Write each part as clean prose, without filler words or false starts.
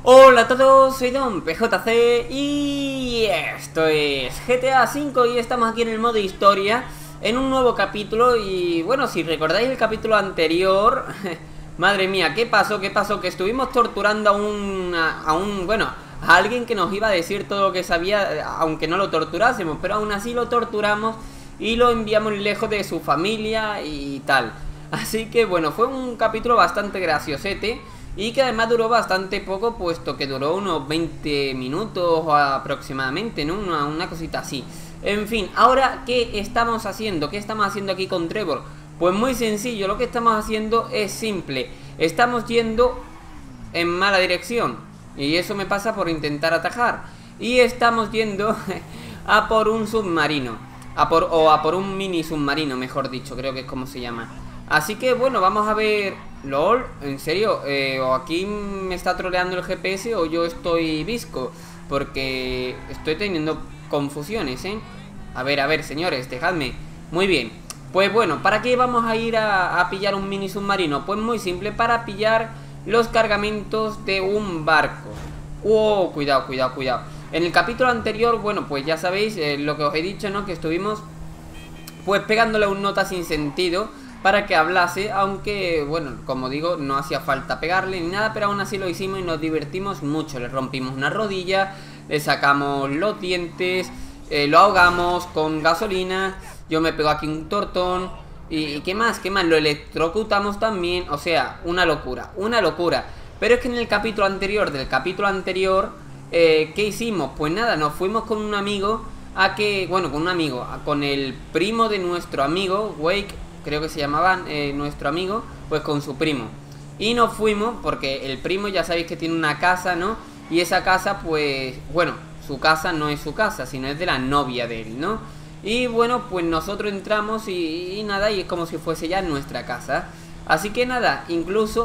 Hola a todos, soy Don PJC y esto es GTA V y estamos aquí en el modo historia en un nuevo capítulo. Y bueno, si recordáis el capítulo anterior, madre mía, ¿qué pasó? ¿Qué pasó? Que estuvimos torturando a alguien que nos iba a decir todo lo que sabía, aunque no lo torturásemos, pero aún así lo torturamos y lo enviamos lejos de su familia y tal. Así que bueno, fue un capítulo bastante graciosete y que además duró bastante poco, puesto que duró unos 20 minutos aproximadamente, ¿no? Una cosita así. En fin, ahora, ¿qué estamos haciendo? ¿Qué estamos haciendo aquí con Trevor? Pues muy sencillo, lo que estamos haciendo es simple. Estamos yendo en mala dirección y eso me pasa por intentar atajar. Y estamos yendo a por un submarino, a por un mini submarino, mejor dicho, creo que es como se llama. Así que bueno, vamos a ver. LOL, en serio, o aquí me está troleando el GPS o yo estoy visco, porque estoy teniendo confusiones, A ver, señores, dejadme. Muy bien, pues bueno, ¿para qué vamos a ir a pillar un mini submarino? Pues muy simple, para pillar los cargamentos de un barco. Oh, cuidado. En el capítulo anterior, bueno, pues ya sabéis lo que os he dicho, ¿no? Que estuvimos pues pegándole un nota sin sentido para que hablase, aunque, bueno, como digo, no hacía falta pegarle ni nada, pero aún así lo hicimos y nos divertimos mucho. Le rompimos una rodilla, le sacamos los dientes, lo ahogamos con gasolina, yo me pego aquí un tortón, y ¿qué más? Lo electrocutamos también, o sea, una locura. Pero es que en el capítulo anterior, ¿qué hicimos? Pues nada, nos fuimos con un amigo con el primo de nuestro amigo, Wake, creo que se llamaba nuestro amigo, pues con su primo. Y nos fuimos porque el primo ya sabéis que tiene una casa, ¿no? Y esa casa, pues, bueno, su casa no es su casa, sino es de la novia de él, ¿no? Y bueno, pues nosotros entramos y nada, y es como si fuese ya nuestra casa. Así que nada, incluso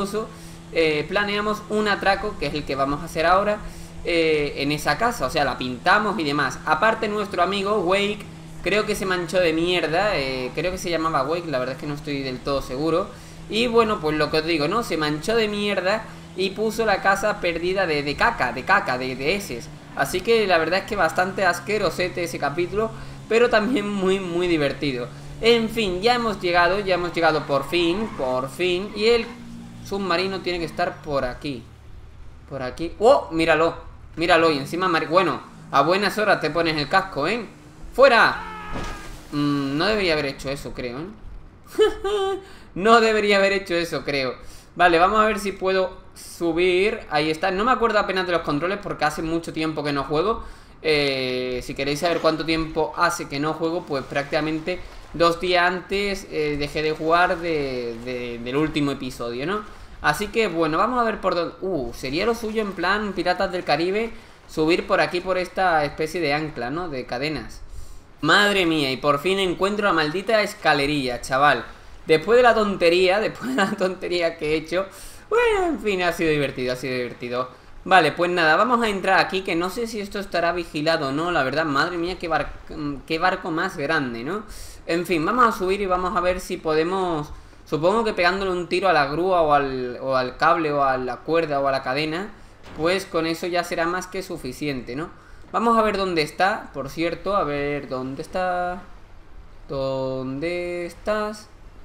planeamos un atraco, que es el que vamos a hacer ahora, en esa casa, o sea, la pintamos y demás. Aparte, nuestro amigo Wake, creo que se manchó de mierda, creo que se llamaba Wake, la verdad es que no estoy del todo seguro. Y bueno, pues lo que os digo, ¿no? Se manchó de mierda y puso la casa perdida de caca, de heces. Así que la verdad es que bastante asquerosete ese capítulo, pero también muy divertido. En fin, ya hemos llegado por fin. Y el submarino tiene que estar por aquí. Por aquí. ¡Oh! Míralo, y encima, bueno, a buenas horas te pones el casco, ¿eh? ¡Fuera! No debería haber hecho eso, creo, ¿eh? No debería haber hecho eso, creo. Vale, vamos a ver si puedo subir. Ahí está, no me acuerdo apenas de los controles porque hace mucho tiempo que no juego. Si queréis saber cuánto tiempo hace que no juego, pues prácticamente 2 días antes dejé de jugar del último episodio, ¿no? Así que bueno, vamos a ver por dónde. Sería lo suyo en plan Piratas del Caribe subir por aquí, por esta especie de ancla, ¿no? De cadenas. Madre mía, y por fin encuentro la maldita escalerilla, chaval. Después de la tontería que he hecho, bueno, en fin, ha sido divertido. Vale, pues nada, vamos a entrar aquí, que no sé si esto estará vigilado o no, la verdad, madre mía, qué barco más grande, ¿no? En fin, vamos a subir y vamos a ver si podemos, supongo que pegándole un tiro a la grúa o al cable o a la cuerda o a la cadena, pues con eso ya será más que suficiente, ¿no? Vamos a ver dónde está, por cierto, a ver dónde está. ¿Dónde estás?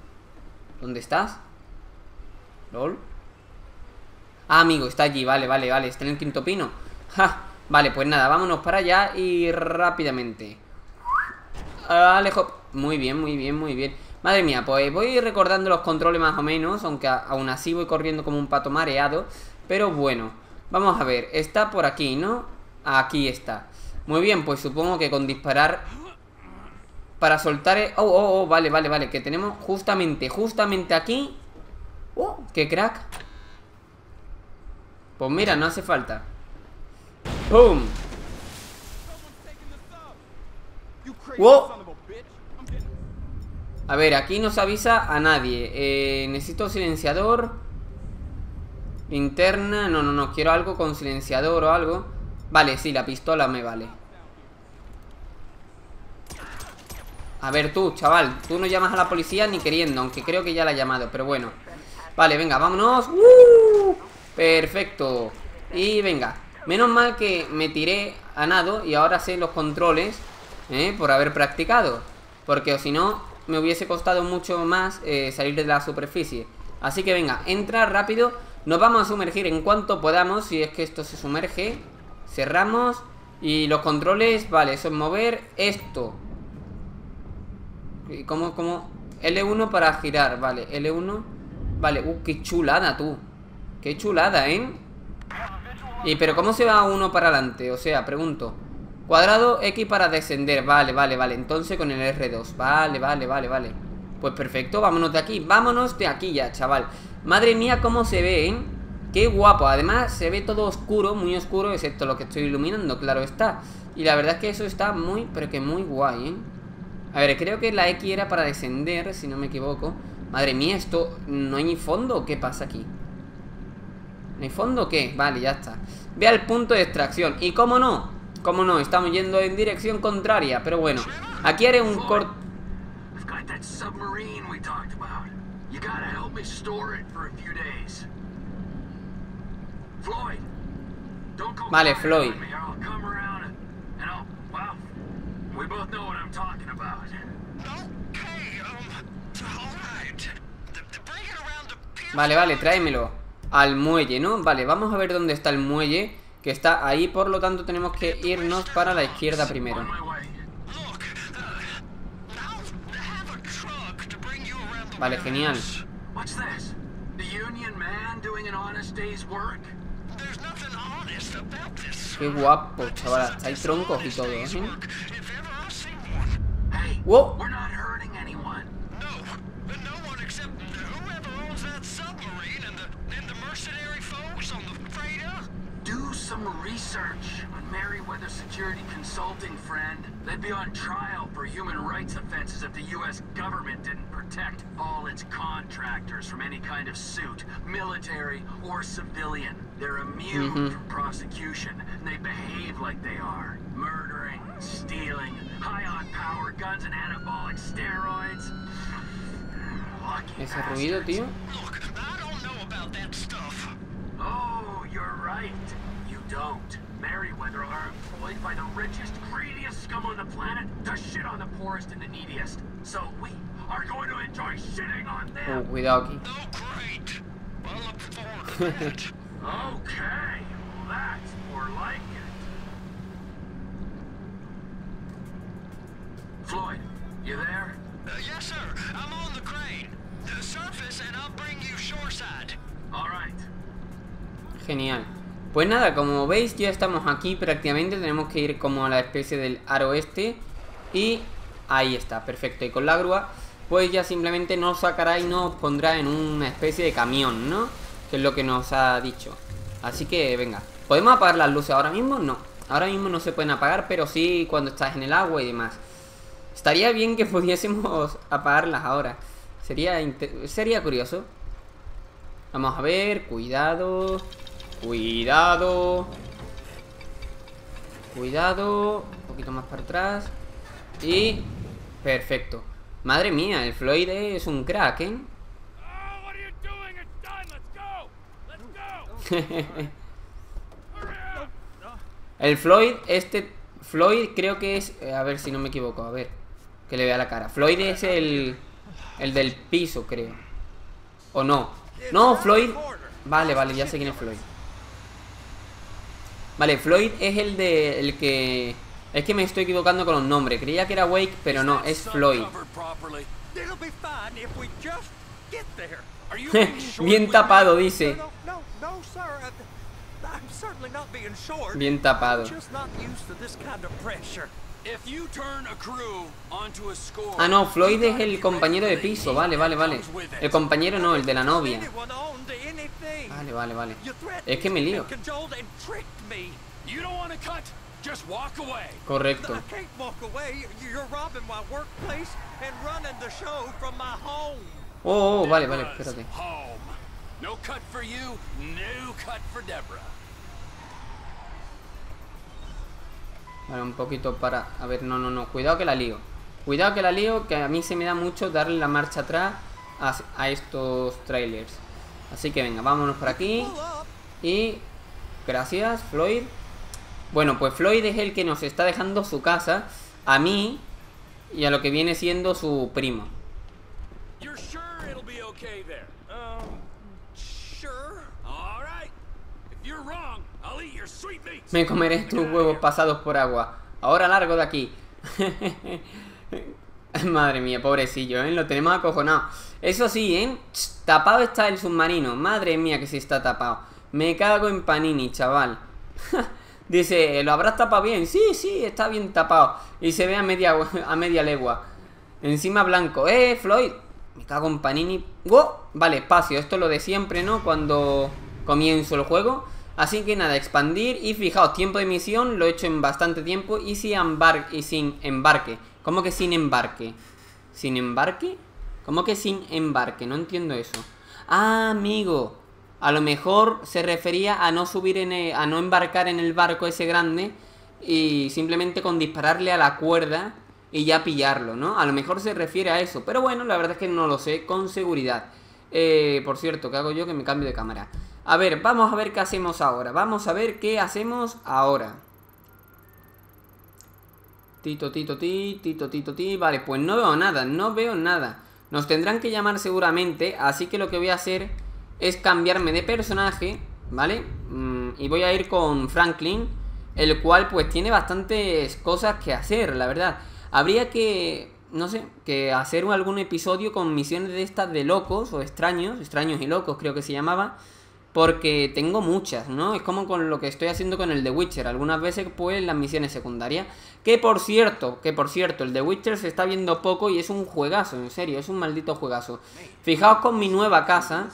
¿Lol? Ah, amigo, está allí, vale, está en el quinto pino. ¡Ja! Vale, pues nada, vámonos para allá y rápidamente. Alejo. Muy bien. Madre mía, pues voy recordando los controles más o menos, aunque aún así voy corriendo como un pato mareado. Pero bueno, vamos a ver, está por aquí, ¿no? Aquí está. Muy bien, pues supongo que con disparar para soltar... Vale, que tenemos justamente aquí. ¡Oh, qué crack! Pues mira, no hace falta. ¡Pum! ¡Wow! A ver, aquí no se avisa a nadie. Necesito silenciador. Linterna, no, quiero algo con silenciador o algo. Vale, sí, la pistola me vale. A ver tú, chaval, tú no llamas a la policía ni queriendo, aunque creo que ya la ha llamado, pero bueno. Vale, venga, vámonos. Perfecto. Y venga. Menos mal que me tiré a nado y ahora sé los controles, por haber practicado. Porque si no, me hubiese costado mucho más salir de la superficie. Así que venga, entra rápido. Nos vamos a sumergir en cuanto podamos. Si es que esto se sumerge. Cerramos. Y los controles, vale, eso es mover esto. ¿Cómo? L1 para girar, vale, L1. Vale, qué chulada, tú. Qué chulada, Y pero ¿cómo se va uno para adelante? O sea, pregunto. Cuadrado X para descender, vale. Entonces con el R2, vale. Pues perfecto, vámonos de aquí ya, chaval. Madre mía, cómo se ve, Qué guapo, además se ve todo oscuro, muy oscuro, excepto lo que estoy iluminando, claro está. Y la verdad es que eso está muy, pero que muy guay, A ver, creo que la X era para descender, si no me equivoco. Madre mía, esto... ¿No hay ni fondo? ¿Qué pasa aquí? ¿No hay fondo o qué? Vale, ya está. Ve al punto de extracción. Y cómo no, estamos yendo en dirección contraria. Pero bueno, aquí haré un corto. Vale, Floyd. Vale, tráemelo al muelle, ¿no? Vale, vamos a ver dónde está el muelle. Que está ahí, por lo tanto tenemos que irnos para la izquierda primero. Vale, genial. Qué guapo, chaval. Hasta hay troncos y todo, ¡Wow! Research on Merryweather Security Consulting, friend. They'd be on trial for human rights offenses if the U.S. government didn't protect all its contractors from any kind of suit, military or civilian. They're immune from prosecution, and they behave like they are. Murdering, stealing, high on power guns and anabolic steroids. Ese ruido, tío. Look, I don't know about that stuff. Oh, you're right. Don't. Merryweather are employed by the richest, greediest scum on the planet to shit on the poorest and the neediest. So we are going to enjoy shitting on them. Cuidado aquí. Oh, great. Well, look forward to that. Okay, well, that's more like it. Floyd, you there? Yes, sir. I'm on the crane. The surface, and I'll bring you shoreside. All right. Genial. Pues nada, como veis ya estamos aquí prácticamente. Tenemos que ir como a la especie del aro este. Y ahí está, perfecto. Y con la grúa pues ya simplemente nos sacará y nos pondrá en una especie de camión, ¿no? Que es lo que nos ha dicho. Así que venga, ¿podemos apagar las luces ahora mismo? No, ahora mismo no se pueden apagar, pero sí cuando estás en el agua y demás. Estaría bien que pudiésemos apagarlas ahora. Sería curioso. Vamos a ver, cuidado. Cuidado. Un poquito más para atrás. Y perfecto. Madre mía, el Floyd es un crack, El Floyd, Floyd creo que es... a ver si no me equivoco, a ver. Que le vea la cara. Floyd es el del piso, creo. ¿O no? No, Floyd... Vale, ya sé quién es Floyd. Vale, Floyd es el que... Es que me estoy equivocando con los nombres. Creía que era Wake, pero no, es Floyd. Bien tapado, dice. Bien tapado. Ah, no, Floyd es el compañero de piso. Vale. El compañero no, el de la novia. Vale. Es que me lío. Correcto. Oh, vale, espérate. Vale, un poquito para... A ver, no. Cuidado que la lío. Que a mí se me da mucho darle la marcha atrás a estos trailers. Así que venga, vámonos por aquí. Y... Gracias, Floyd. Bueno, pues Floyd es el que nos está dejando su casa a mí y a lo que viene siendo su primo. Me comeré tus huevos pasados por agua. Ahora largo de aquí. Madre mía, pobrecillo, ¿eh? Lo tenemos acojonado. Eso sí, ¿eh? Tapado está el submarino. Madre mía que sí está tapado. Me cago en Panini, chaval. Dice, ¿lo habrás tapado bien? Sí, sí, está bien tapado. Y se ve a media legua. Encima blanco. Floyd. Me cago en Panini. ¡Wow! Vale, espacio. Esto es lo de siempre, ¿no? Cuando comienzo el juego. Así que nada, expandir. Y fijaos, tiempo de misión lo he hecho en bastante tiempo. Y sin embarque. ¿Cómo que sin embarque? ¿Sin embarque? ¿Cómo que sin embarque? No entiendo eso. Ah, amigo. A lo mejor se refería a no subir a no embarcar en el barco ese grande. Y simplemente con dispararle a la cuerda y ya pillarlo, ¿no? A lo mejor se refiere a eso. Pero bueno, la verdad es que no lo sé con seguridad. Por cierto, ¿qué hago yo? Que me cambio de cámara. A ver, vamos a ver qué hacemos ahora. Vamos a ver qué hacemos ahora. Tito, tito, ti, tito, tito, ti. Vale, pues no veo nada, no veo nada. Nos tendrán que llamar seguramente. Así que lo que voy a hacer es cambiarme de personaje, ¿vale? Y voy a ir con Franklin, el cual pues tiene bastantes cosas que hacer, la verdad. Habría que, no sé, que hacer algún episodio con misiones de estas de locos o extraños y locos creo que se llamaba. Porque tengo muchas, ¿no? Es como con lo que estoy haciendo con el The Witcher. Algunas veces, pues, las misiones secundarias. Que por cierto, el The Witcher se está viendo poco y es un juegazo, en serio, es un maldito juegazo. Fijaos con mi nueva casa.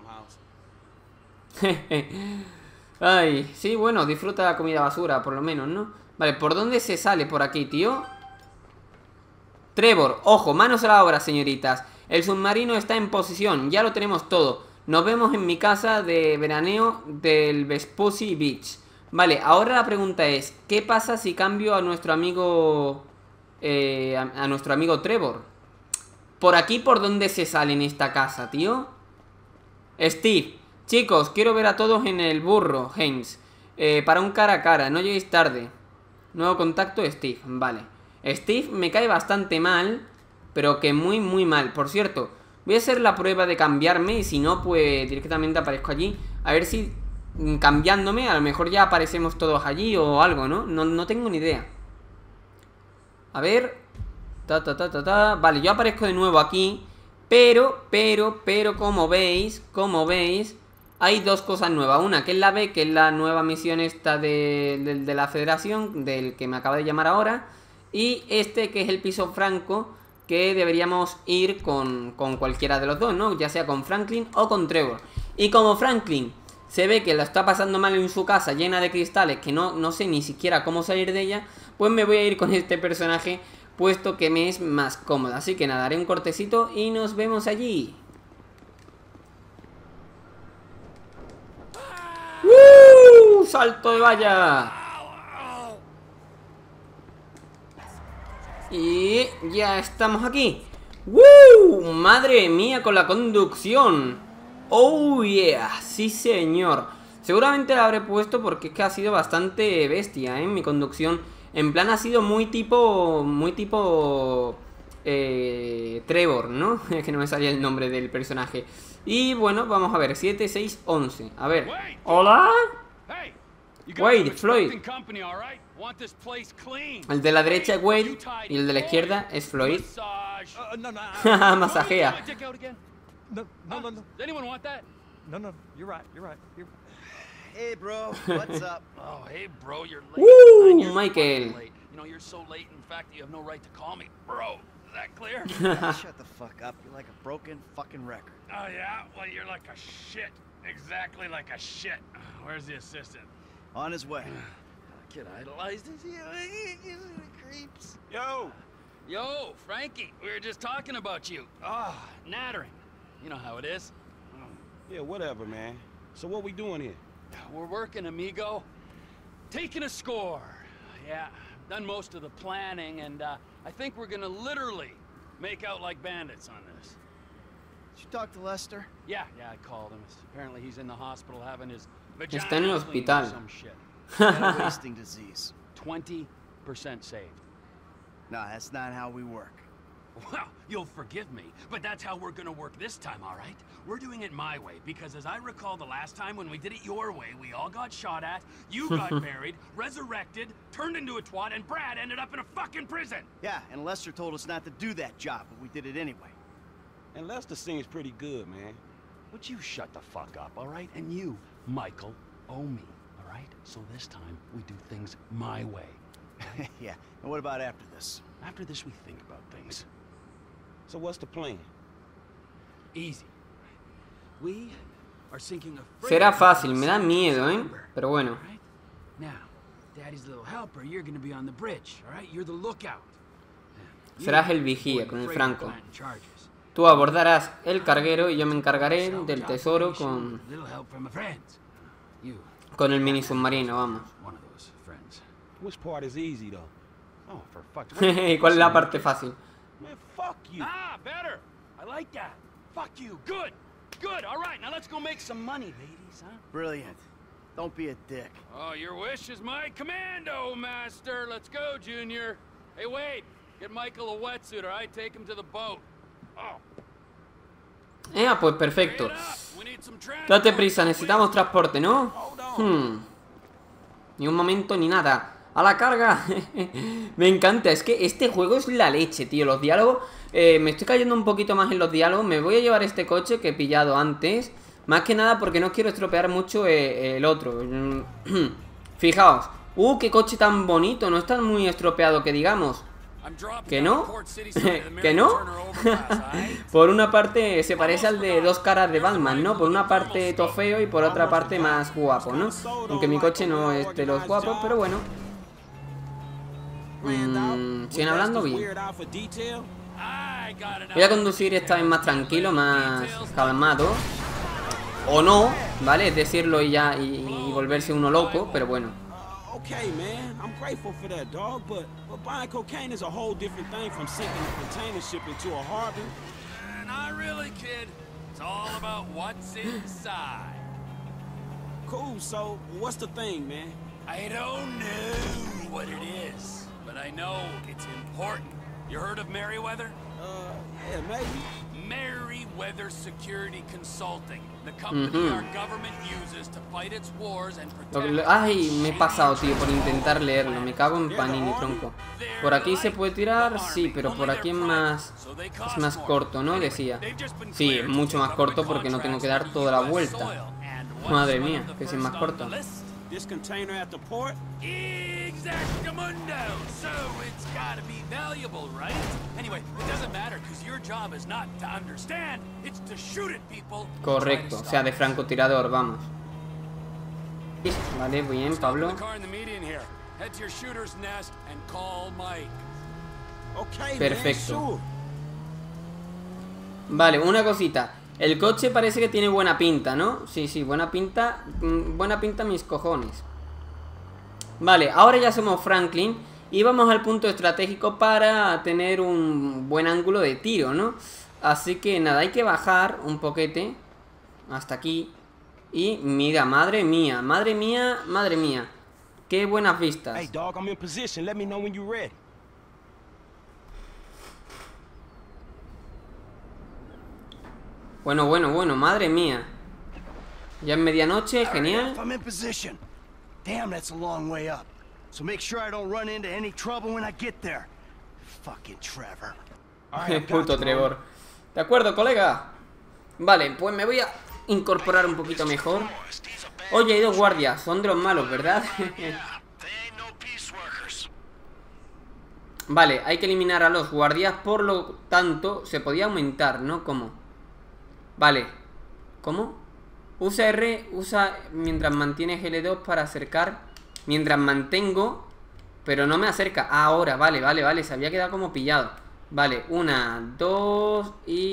Ay, sí, bueno, disfruta la comida basura, por lo menos, ¿no? Vale, ¿por dónde se sale por aquí, tío? Trevor, ojo, manos a la obra, señoritas. El submarino está en posición, ya lo tenemos todo. Nos vemos en mi casa de veraneo del Vespucci Beach. Vale, ahora la pregunta es, ¿qué pasa si cambio a nuestro amigo a nuestro amigo Trevor? ¿Por aquí por dónde se sale en esta casa, tío? Steve, chicos, quiero ver a todos en el burro, Haynes. Para un cara a cara, no lleguéis tarde. Nuevo contacto, Steve, vale. Steve me cae bastante mal, pero que muy, muy mal. Por cierto, voy a hacer la prueba de cambiarme y si no, pues directamente aparezco allí. A ver si cambiándome, a lo mejor ya aparecemos todos allí o algo, ¿no? No tengo ni idea. A ver. Vale, yo aparezco de nuevo aquí. Pero, como veis, hay dos cosas nuevas. Una que es la B, que es la nueva misión esta de la Federación, del que me acaba de llamar ahora. Y este que es el piso franco, que deberíamos ir con cualquiera de los dos, ¿no? Ya sea con Franklin o con Trevor. Y como Franklin se ve que lo está pasando mal en su casa llena de cristales, que no sé ni siquiera cómo salir de ella, pues me voy a ir con este personaje, puesto que me es más cómodo. Así que nada, haré un cortecito y nos vemos allí. ¡Salto de valla! Y ya estamos aquí. ¡Woo! ¡Madre mía con la conducción! ¡Oh yeah! ¡Sí, señor! Seguramente la habré puesto porque es que ha sido bastante bestia, ¿eh? Mi conducción. En plan ha sido muy tipo Trevor, ¿no? Es que no me salía el nombre del personaje. Y bueno, vamos a ver, 7, 6, 11. A ver. ¿Hola? Wade, Floyd. El de la derecha es Wade y el de la izquierda es Floyd. Masajea. Hey bro, what's up? Oh, hey bro, you're late. Woo, Michael. You know, you're so late, in fact, you have no right to call me bro. Is that clear? Shut the fuck up. You're like a broken fucking record. Oh yeah? Well, you're like a shit. Exactly like a shit. Where's the assistant? On his way. Kid idolized us. Creeps. Yo, Frankie, we were just talking about you. Ah, nattering. You know how it is. Yeah, whatever, man. So what we doing here? We're working, amigo. Taking a score. Yeah, done most of the planning, and I think we're gonna literally make out like bandits on this. Did you talk to Lester? Yeah, I called him. Apparently he's in the hospital having his Está en el vagina hospital. cleaned or some shit. Got a wasting disease. 20% saved. No, that's not how we work. Well, you'll forgive me, but that's how we're gonna work this time, all right? We're doing it my way, because as I recall the last time when we did it your way, we all got shot at, you got buried, resurrected, turned into a twat, and Brad ended up in a fucking prison! Yeah, and Lester told us not to do that job, but we did it anyway. And Lester seems pretty good, man. Would you shut the fuck up, all right? And you, Michael, owe me, all right? So this time, we do things my way. Yeah, and what about after this? After this, we think about things. So what's the plan? Easy. We are sinking a Será fácil, me da miedo, pero bueno. Right? Now, Daddy's little helper, you're gonna be on the bridge, all right? You're the lookout. Serás el vigía con el franco. Tú abordarás el carguero y yo me encargaré del tesoro con el mini submarino, vamos. Which part is easy, though? Oh, for fuck's ¿Y cuál es la parte fácil? Man, fuck you. Ah, better. I like that. Fuck you. Good. Good. All right, now let's go make some money, ladies, huh? Brilliant. Don't be a dick. Oh, your wish is my commando, master. Let's go, Junior. Hey, wait. Get Michael a wetsuit, all right? Take him to the boat. Oh. Pues perfecto. Date prisa, necesitamos transporte, ¿no? Ni un momento ni nada. ¡A la carga! Me encanta, es que este juego es la leche, tío. Los diálogos, me estoy cayendo un poquito más en los diálogos. Me voy a llevar este coche que he pillado antes. Más que nada porque no quiero estropear mucho el otro. Fijaos. ¡Qué coche tan bonito! No está muy estropeado, que digamos. ¿Que no? ¿Que no? Por una parte se parece al de Dos caras de Batman, ¿no? Por una parte todo feo y por otra parte más guapo, ¿no? Aunque mi coche no es de los guapos, pero bueno. Siguen hablando bien. Voy a conducir esta vez más tranquilo, más calmado. O no, ¿vale? Es decirlo y ya y volverse uno loco, pero bueno. Okay, man, I'm grateful for that, dog, but buying cocaine is a whole different thing from sinking a container ship into a harbor. Not really, kid. It's all about what's inside. Cool, so what's the thing, man? I don't know what it is, but I know it's important. You heard of Merryweather? Yeah, maybe. Merryweather Security Consulting, the company our government uses to fight its wars and protect. Ay, me he pasado, tío, por intentar leerlo. Me cago en Panini, tronco. Por aquí se puede tirar, sí, pero por aquí es más corto, ¿no? Decía. Sí, es mucho más corto porque no tengo que dar toda la vuelta. Madre mía, que si es más corto. This container at the port? Exactamundo. So it's gotta be valuable, right? Anyway, it doesn't matter because your job is not to understand, it's to shoot at people. Correcto, o sea, de francotirador, vamos. Vale, bien, Pablo. Perfecto. Vale, una cosita. El coche parece que tiene buena pinta, ¿no? Sí, sí, buena pinta. Buena pinta mis cojones. Vale, ahora ya somos Franklin y vamos al punto estratégico para tener un buen ángulo de tiro, ¿no? Así que nada, hay que bajar un poquete hasta aquí. Y mira, madre mía, madre mía, madre mía. Qué buenas vistas. Hey, dog, I'm in position. Let me know when you're ready. Bueno, bueno, bueno, madre mía. Ya es medianoche, genial. I'm in position. Damn, that's a long way up. So make sure I don't run into any trouble when I get there. Fucking Trevor. Puto Trevor. De acuerdo, colega. Vale, pues me voy a incorporar un poquito mejor. Oye, hay dos guardias. Son de los malos, ¿verdad? Vale, hay que eliminar a los guardias. Por lo tanto, se podía aumentar, ¿no? ¿Cómo? Vale. ¿Cómo? Usa R, usa mientras mantienes L2 para acercar. Mientras mantengo, pero no me acerca. Ahora, vale, vale, vale. Se había quedado como pillado. Vale, 1, 2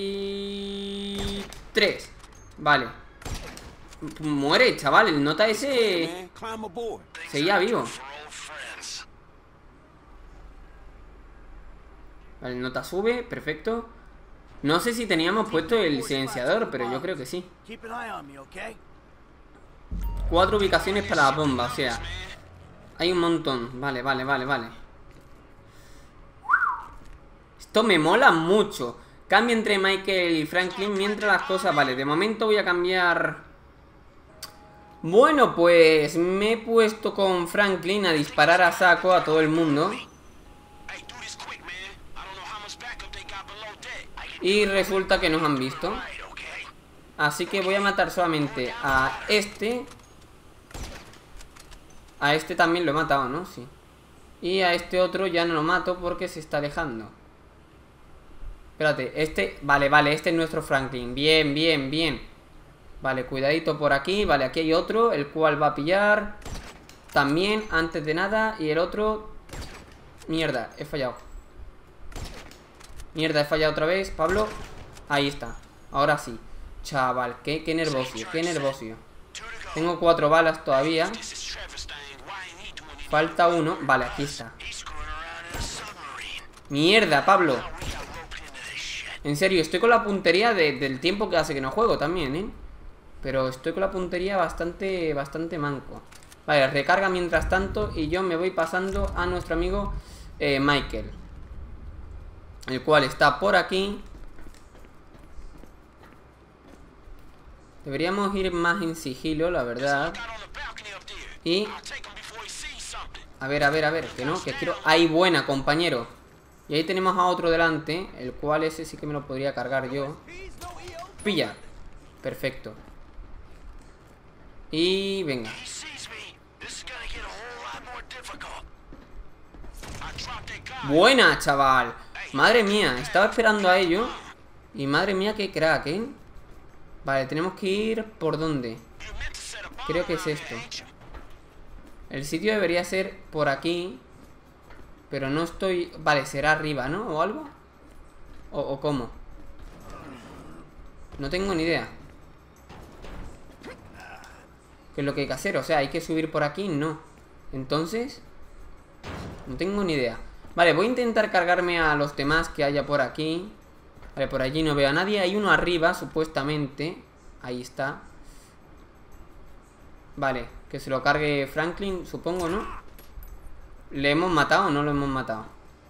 y 3. Vale. Muere, chaval. El nota ese seguía vivo. Vale, el nota sube, perfecto. No sé si teníamos puesto el silenciador, pero yo creo que sí. Keep an eye on me, okay? 4 ubicaciones para la bomba, o sea, hay un montón. Vale. Esto me mola mucho. Cambio entre Michael y Franklin mientras las cosas... Vale, de momento voy a cambiar... Bueno, pues me he puesto con Franklin a disparar a saco a todo el mundo. Y resulta que nos han visto. Así que voy a matar solamente a este. A este también lo he matado, ¿no? Sí. Y a este otro ya no lo mato porque se está alejando. Espérate, este... Vale, este es nuestro Franklin. Bien. Vale, cuidadito por aquí. Vale, aquí hay otro, el cual va a pillar también, antes de nada. Y el otro... Mierda, he fallado. Mierda, he fallado otra vez, Pablo. Ahí está, ahora sí. Chaval, qué nervioso. Tengo 4 balas todavía. Falta uno. Vale, aquí está. Mierda, Pablo. En serio, estoy con la puntería del tiempo que hace que no juego también, ¿eh? Pero estoy con la puntería bastante manco. Vale, recarga mientras tanto. Y yo me voy pasando a nuestro amigo Michael, el cual está por aquí. Deberíamos ir más en sigilo, la verdad. Y... A ver, que no, que quiero... ¡Ay, buena, compañero! Y ahí tenemos a otro delante, el cual ese sí que me lo podría cargar yo. Pilla. Perfecto. Y venga. Buena, chaval. Madre mía, estaba esperando a ello. Y madre mía, qué crack, ¿eh? Vale, tenemos que ir... ¿Por dónde? Creo que es esto. El sitio debería ser por aquí. Pero no estoy... Vale, será arriba, ¿no? ¿O algo? ¿O cómo? No tengo ni idea. ¿Qué es lo que hay que hacer? O sea, ¿hay que subir por aquí? No. Entonces... No tengo ni idea. Vale, voy a intentar cargarme a los demás que haya por aquí. Vale, por allí no veo a nadie. Hay uno arriba, supuestamente. Ahí está. Vale, que se lo cargue Franklin, supongo, ¿no? ¿Le hemos matado o no lo hemos matado?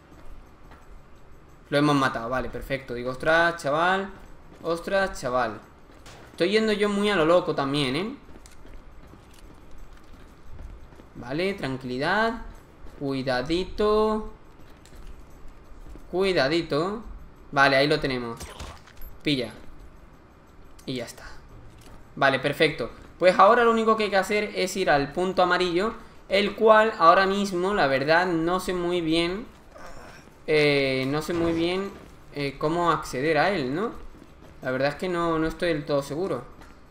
Lo hemos matado, vale, perfecto. Digo, ostras, chaval. Ostras, chaval. Estoy yendo yo muy a lo loco también, ¿eh? Vale, tranquilidad. Cuidadito. Cuidadito. Vale, ahí lo tenemos. Pilla. Y ya está. Vale, perfecto. Pues ahora lo único que hay que hacer es ir al punto amarillo, el cual ahora mismo, la verdad, no sé muy bien cómo acceder a él, ¿no? La verdad es que no estoy del todo seguro.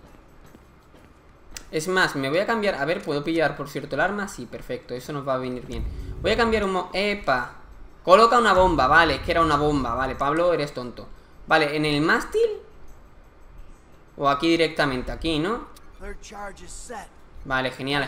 Es más, me voy a cambiar... A ver, ¿puedo pillar, por cierto, el arma? Sí, perfecto, eso nos va a venir bien. Voy a cambiar un... ¡Epa! Coloca una bomba, vale, es que era una bomba. Vale, Pablo, eres tonto. Vale, ¿en el mástil? O aquí directamente, aquí, ¿no? Vale, genial.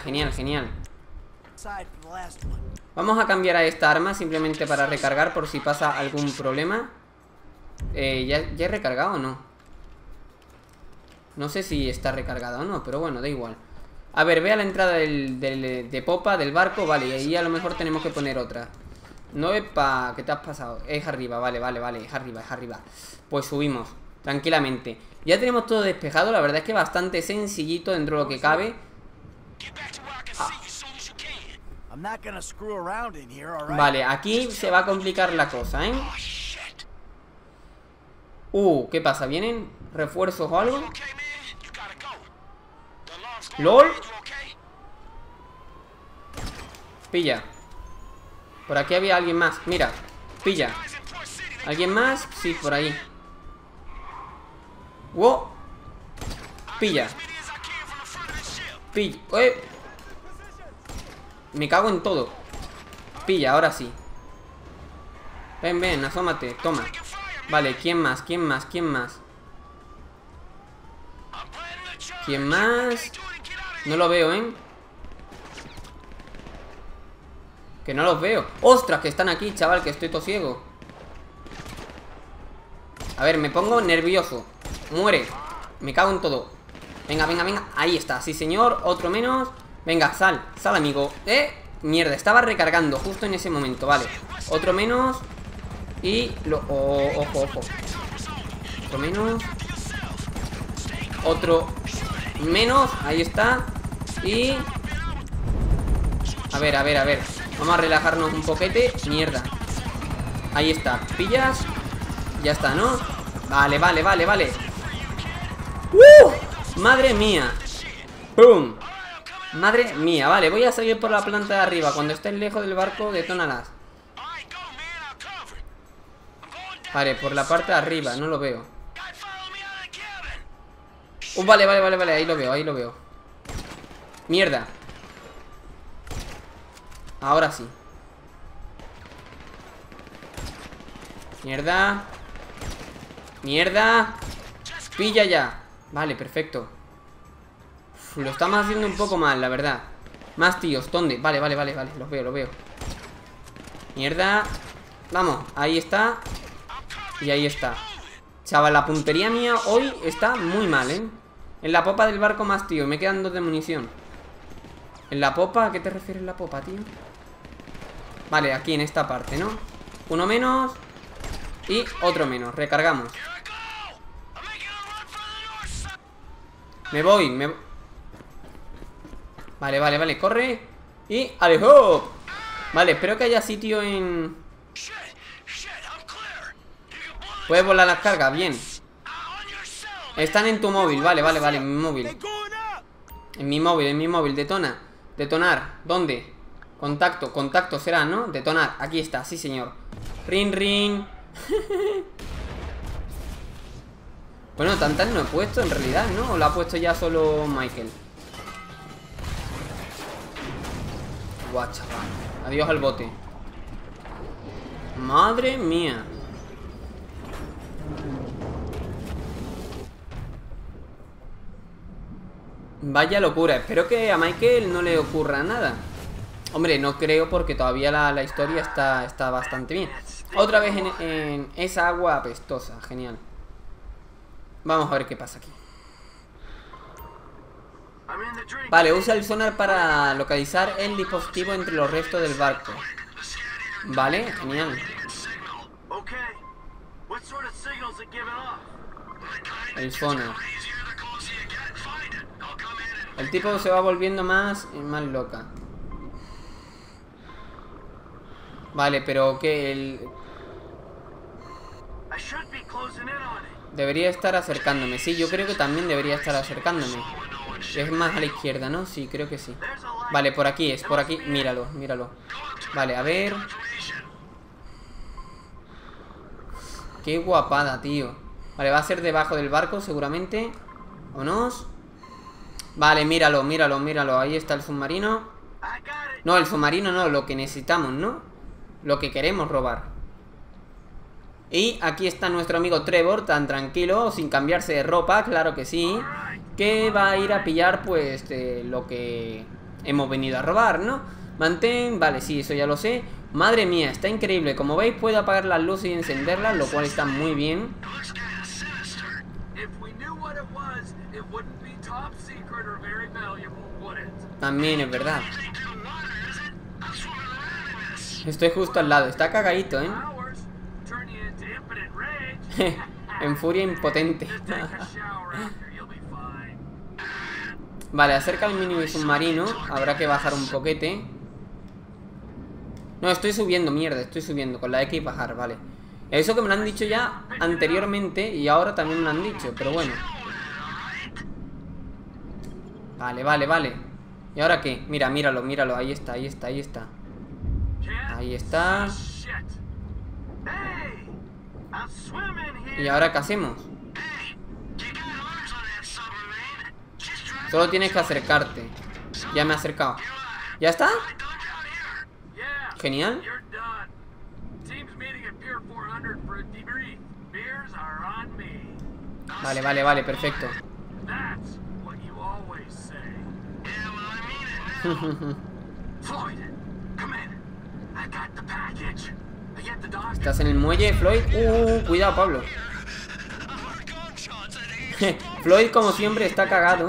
Vamos a cambiar a esta arma simplemente para recargar por si pasa algún problema. ¿Ya he recargado o no? No sé si está recargada o no, pero bueno, da igual. A ver, ve a la entrada de popa del barco. Vale, y ahí a lo mejor tenemos que poner otra. No, epa, ¿qué te has pasado? Es arriba, vale, es arriba. Pues subimos, tranquilamente. Ya tenemos todo despejado, la verdad es que bastante sencillito dentro de lo que cabe. Vale, aquí se va a complicar la cosa, ¿eh? ¿Qué pasa? ¿Vienen refuerzos o algo? ¿LOL? Pilla. Por aquí había alguien más, mira. Pilla. ¿Alguien más? Sí, por ahí. ¡Wow! Pilla. Pilla. Me cago en todo. Pilla, ahora sí. Ven, asómate, toma. Vale, ¿quién más? ¿Quién más? No lo veo, ¿eh? Que no los veo. ¡Ostras! Que están aquí, chaval, que estoy todo ciego. A ver, me pongo nervioso. Muere. Me cago en todo. Venga, venga, venga. Ahí está, sí señor, otro menos. Venga, sal, sal amigo. Mierda, estaba recargando justo en ese momento, vale. Otro menos. Y ojo, ojo. Otro menos. Otro menos, ahí está. Y... a ver, a ver, a ver. Vamos a relajarnos un poquete. Mierda. Ahí está, pillas. Ya está, ¿no? Vale, vale, vale, vale. Madre mía. ¡Pum! Madre mía, vale, voy a seguir por la planta de arriba. Cuando estés lejos del barco, detónalas. Vale, por la parte de arriba, no lo veo. Vale, vale, vale, vale, ahí lo veo, ahí lo veo. Mierda. Ahora sí. Mierda. Mierda. Pilla ya. Vale, perfecto. Lo estamos haciendo un poco mal, la verdad. Más tíos, ¿dónde? Vale, vale, vale, vale, los veo, los veo. Mierda. Vamos, ahí está. Y ahí está. Chaval, la puntería mía hoy está muy mal, ¿eh? En la popa del barco más, tío, me quedan 2 de munición. ¿En la popa? ¿A qué te refieres la popa, tío? Vale, aquí en esta parte, ¿no? Uno menos. Y otro menos, recargamos. Me voy, Vale, vale, vale, corre. Y ¡alejo! Vale, espero que haya sitio en... Puedes volar las cargas, bien. Están en tu móvil, vale, vale, vale, en mi móvil. En mi móvil, detona. Detonar, ¿dónde? Contacto, contacto será, ¿no? Detonar, aquí está, sí señor. Rin, rin. Bueno, tantas no he puesto en realidad, ¿no? ¿O lo ha puesto ya solo Michael? Guau, chaval. Adiós al bote. Madre mía. Vaya locura. Espero que a Michael no le ocurra nada. Hombre, no creo porque todavía la historia está bastante bien. Otra vez en esa agua apestosa. Genial. Vamos a ver qué pasa aquí. Vale, usa el sonar para localizar el dispositivo entre los restos del barco. Vale, genial. El sonar. El tipo se va volviendo más loca. Vale, pero que el... Debería estar acercándome. Sí, yo creo que también debería estar acercándome. Es más a la izquierda, ¿no? Sí, creo que sí. Vale, por aquí es, por aquí. Míralo, míralo. Vale, a ver. Qué guapada, tío. Vale, va a ser debajo del barco seguramente. ¿Vámonos? Vale, míralo, míralo, míralo. Ahí está el submarino. No, el submarino no, lo que necesitamos, ¿no? Lo que queremos robar. Y aquí está nuestro amigo Trevor, tan tranquilo, sin cambiarse de ropa, claro que sí. Que va a ir a pillar, pues, lo que hemos venido a robar, ¿no? Mantén, vale, sí, eso ya lo sé. Madre mía, está increíble. Como veis, puedo apagar las luces y encenderlas, lo cual está muy bien. También es verdad. Estoy justo al lado, está cagadito, ¿eh? En furia impotente. Vale, acerca al mini submarino. Habrá que bajar un poquete. No, estoy subiendo, mierda, estoy subiendo. Con la X bajar, vale. Eso que me lo han dicho ya anteriormente y ahora también me lo han dicho, pero bueno. Vale, vale, vale. ¿Y ahora qué? Mira, míralo, míralo, ahí está, ahí está, ahí está. Ahí está. ¿Y ahora qué hacemos? Solo tienes que acercarte. Ya me he acercado. ¿Ya está? Genial. Vale, vale, vale, perfecto. ¿Estás en el muelle, Floyd? Cuidado, Pablo. Floyd, como siempre, está cagado.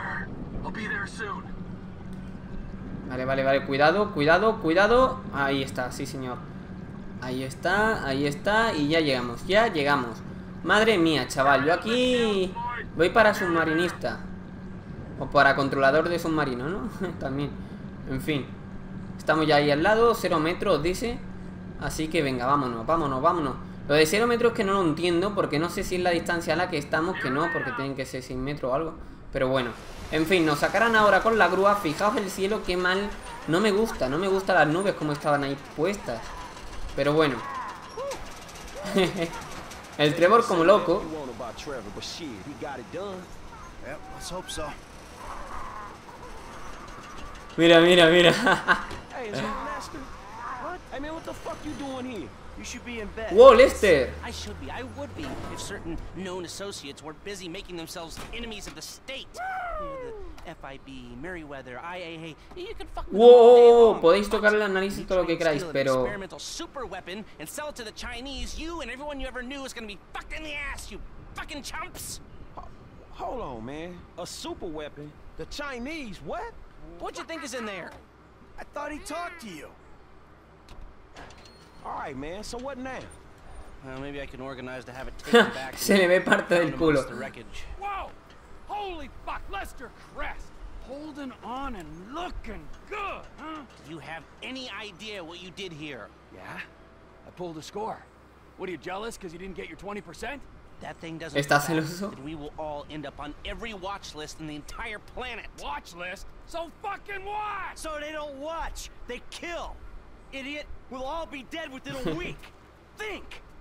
Vale, cuidado. Ahí está, sí señor. Ahí está, y ya llegamos. Madre mía, chaval, yo aquí voy para submarinista. O para controlador de submarino, ¿no? También, en fin. Estamos ya ahí al lado, 0 metros, dice. Así que venga, vámonos. Lo de 0 metros es que no lo entiendo, porque no sé si es la distancia a la que estamos, que no, porque tienen que ser 100 metros o algo. Pero bueno, en fin, nos sacarán ahora con la grúa. Fijaos el cielo, qué mal. No me gusta las nubes como estaban ahí puestas. Pero bueno. El Trevor como loco. Mira. Wow, Lester. I should be. I would be if certain known associates were busy making themselves enemies of the state. The FIB, Merryweather, IAA. You can fuck with Wow, podéis tocar la nariz y todo lo que queráis, pero experimental super weapon and sell it to the Chinese. You and everyone you ever knew is going to be fucked in the ass. You fucking chumps. Hold on, man. A super weapon? The Chinese? What? What do you think is in there? I thought he talked to you. All right, man. So what now? Well, maybe I can organize to have it taken back. Se le ve parte del culo. Whoa! Holy fuck, Lester Crest! Holding on and looking good, huh? Do you have any idea what you did here? Yeah? I pulled a score. What, are you jealous because you didn't get your 20%? That thing doesn't ¿Estás celoso? that we will all end up on every watch list in the entire planet. Watch list? So fucking what? So they don't watch, they kill. Idiot, we'll all be dead within a week. Think.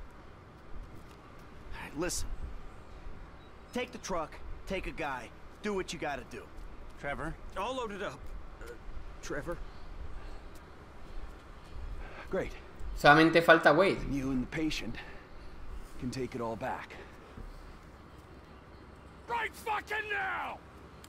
All right, listen. Take the truck, take a guy, do what you gotta do. Trevor? All loaded up. Trevor? Great. Solamente falta Wade. You and the patient can take it all back. Right fucking now!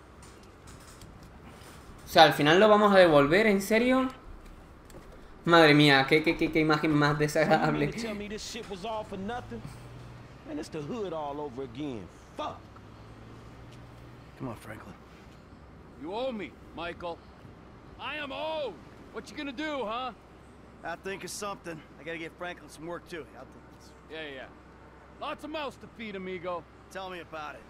O sea, al final lo vamos a devolver, ¿en serio? Madre mía, qué imagen más desagradable. Tell me this shit was all for nothing? Man, it's the hood all over again. Fuck. Come on, Franklin. You owe me, Michael. I am owed. What you gonna do, huh? I'll think of something. I gotta get Franklin some work too. I'll think of this. Yeah. Lots of mouths to feed, amigo. Tell me about it.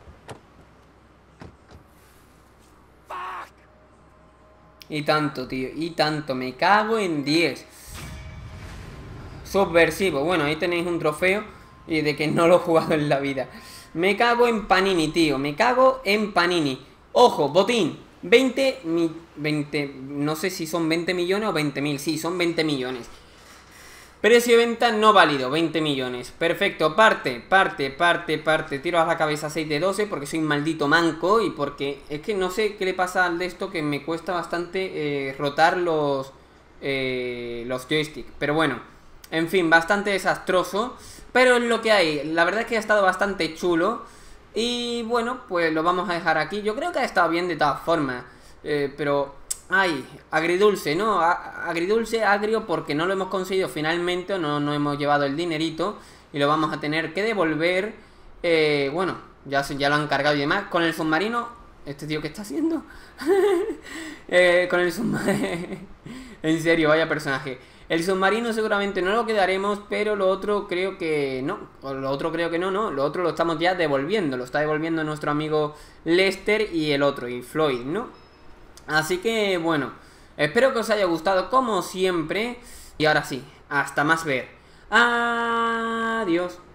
Fuck! Y tanto, tío, y tanto. Me cago en 10. Subversivo. Bueno, ahí tenéis un trofeo. Y de que no lo he jugado en la vida. Me cago en Panini, tío. Me cago en Panini. Ojo, botín. 20, no sé si son 20 millones o 20.000. Sí, son 20 millones. Precio de venta no válido, 20 millones. Perfecto, parte. Tiro a la cabeza 6 de 12 porque soy un maldito manco. Y porque es que no sé qué le pasa al de esto, que me cuesta bastante rotar los joysticks. Pero bueno, en fin, bastante desastroso. Pero es lo que hay. La verdad es que ha estado bastante chulo. Y bueno, pues lo vamos a dejar aquí. Yo creo que ha estado bien de todas formas. Pero... ay, agridulce, ¿no? Agridulce, agrio, porque no lo hemos conseguido finalmente, o no hemos llevado el dinerito y lo vamos a tener que devolver. Bueno, ya lo han cargado y demás. Con el submarino, ¿este tío qué está haciendo? Con el submarino... En serio, vaya personaje. El submarino seguramente no lo quedaremos, pero lo otro creo que no. O lo otro creo que no. Lo otro lo estamos ya devolviendo. Lo está devolviendo nuestro amigo Lester y el otro, y Floyd, ¿no? Así que, bueno, espero que os haya gustado como siempre. Y ahora sí, hasta más ver. Adiós.